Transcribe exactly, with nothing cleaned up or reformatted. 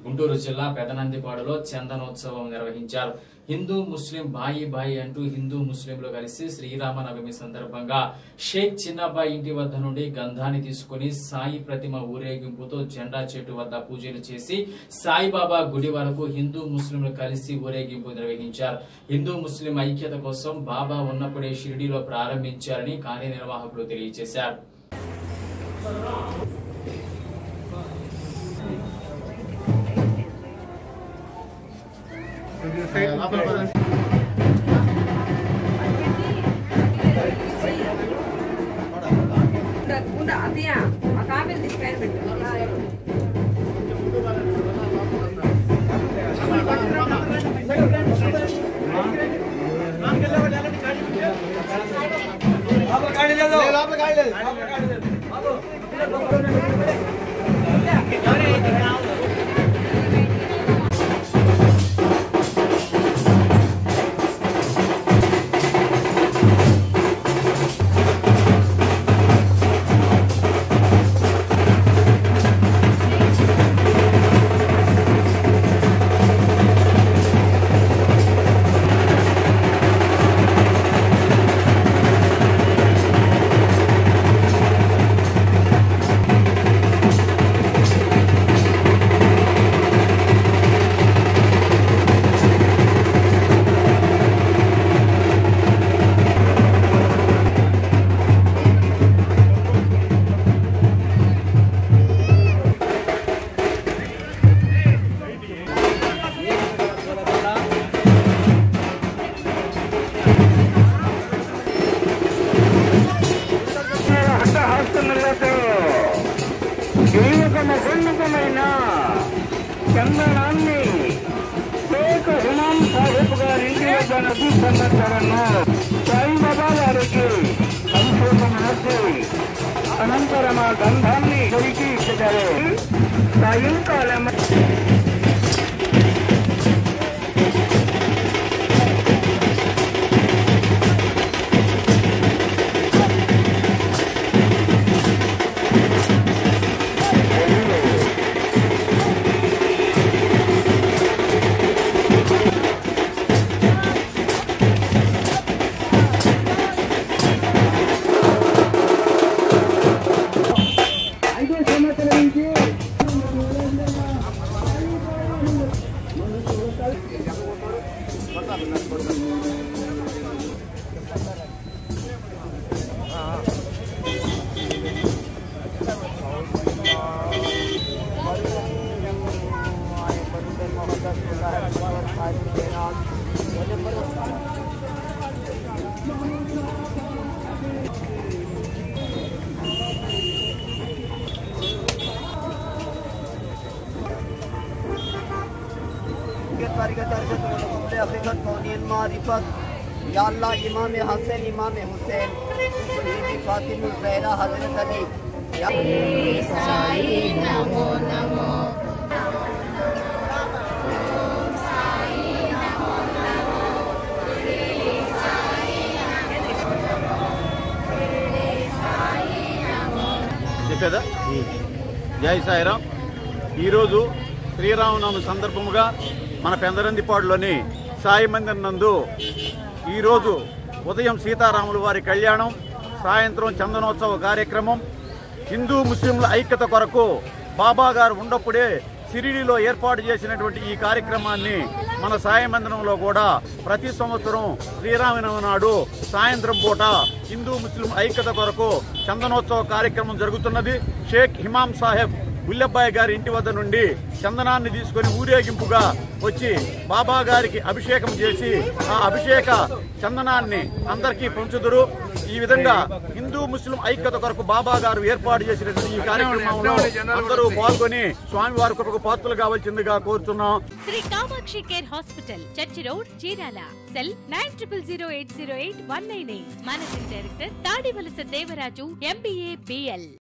గుంటూరు జిల్లా పెదనందిపాడులో చందనోత్సవం నిర్వహించారు. హిందూ ముస్లిం బాయి బాయి అంటూ హిందూ ముస్లింలు కలిసి శ్రీరామనవమి సందర్భంగా షేక్ చిన్నబ్బాయి ఇంటి వద్ద నుండి గంధాన్ని తీసుకుని సాయి ప్రతిమ ఊరేగింపుతో జెండా చెట్టు వద్ద పూజలు చేసి సాయిబాబా గుడి వరకు హిందూ ముస్లింలు కలిసి ఊరేగింపు నిర్వహించారు. హిందూ ముస్లిం ఐక్యత కోసం బాబా ఉన్నప్పుడే షిరిడీలో ప్రారంభించారని కార్యనిర్వాహకులు తెలియజేశారు. చందనాన్ని షేక్ ఇమాం సాహెబ్ గారి ఇంటి వద్ద నది సందర్శనను సాయిబాబా గారికి అభిషేకం చేసి అనంతరం ఆ గంధాన్ని దొరికి ఇచ్చారు. సాయంకాలం या अल्लाह इमाम हसन इमाम हुसैन बीबी फातिमा ज़हरा हजरत अली साई नमो नमो చెప్పేదా జై సాయిరాం. ఈరోజు శ్రీరామనవమి సందర్భముగా మన పెందరందిపాడులోని సాయి మందిర్ నందు ఈరోజు ఉదయం సీతారాముల వారి కళ్యాణం, సాయంత్రం చందనోత్సవ కార్యక్రమం, హిందూ ముస్లింల ఐక్యత కొరకు బాబా గారు ఉన్నప్పుడే షిరిడీలో ఏర్పాటు చేసినటువంటి ఈ కార్యక్రమాన్ని మన సాయి మందిరంలో కూడా ప్రతి సంవత్సరం శ్రీరామనవమి నాడు సాయంత్రం పూట హిందూ ముస్లిం ఐక్యత కొరకు చందనోత్సవ కార్యక్రమం జరుగుతున్నది. షేక్ ఇమాం సాహెబ్ గుల్లబ్బాయి గారి ఇంటి వద్ద నుండి చందనాన్ని తీసుకుని ఊరేగింపుగా వచ్చి బాబా గారికి అభిషేకం చేసి ఆ అభిషేక చందనాన్ని అందరికీ పంచుదురు. ఈ విధంగా హిందూ ముస్లిం ఐక్యత కొరకు బాబా గారు ఏర్పాటు చేసినటువంటి ఈ కార్యక్రమంలో అందరూ పాల్గొని స్వామివారి కృపకు పాత్రలు కావాల్సిందిగా కోరుతున్నాం. Shri Kamakshi care hospital, church road, Chirala. Cell nine triple zero eight zero eight one nine eight. Managing director Tadivalasa Devaraju, MBA, BL.